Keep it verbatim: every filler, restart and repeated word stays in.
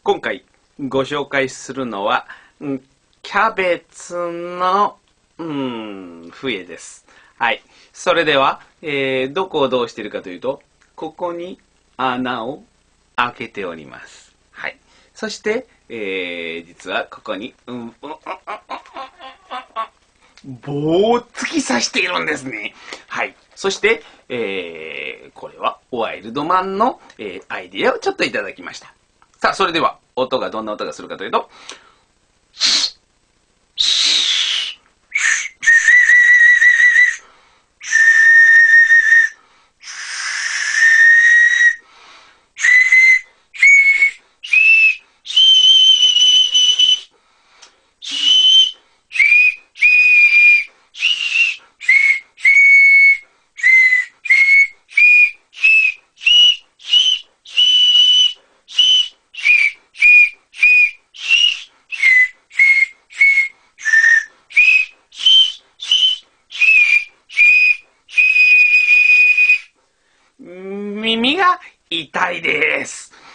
今回ご紹介するのは、うんキャベツの、うん、笛です。はい。それでは、えーどこをどうしているかというと、ここに穴を開けております。はい。そして、えー実はここに、うん、うん、棒を突き刺しているんですね。はい。そして、えーこれはワイルドマンの、えーアイディアをちょっといただきました。さあ、それでは、音がどんな音がするかというと、耳が痛いです。